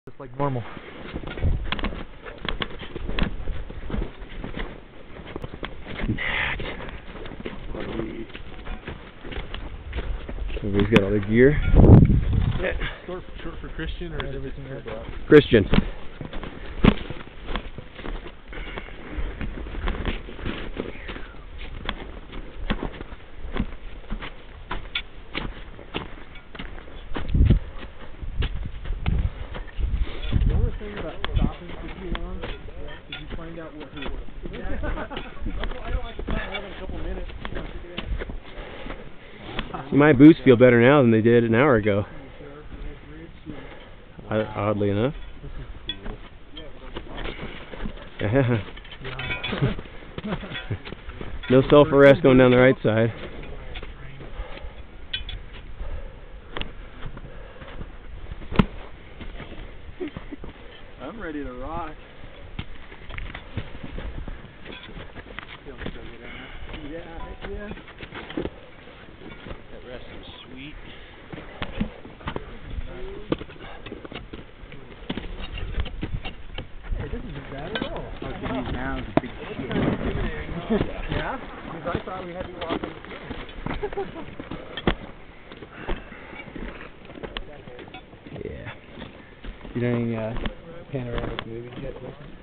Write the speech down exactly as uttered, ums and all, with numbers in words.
Just like normal. Everybody's got all their gear. Yeah. Short, short for Christian, or is it everything else? Christian. The only thing about stopping for too long, did you find out what he was? I don't like to stop more than a couple minutes. My boots feel better now than they did an hour ago. Oddly enough. Yeah. No self-arrest going down the right side. I'm ready to rock. Yeah, yeah. That rest was sweet. Hey, this isn't bad at all. All you need now is a big shit. Yeah? Because I thought we had to walk in the snow. Yeah. You done any uh, panoramic movies yet?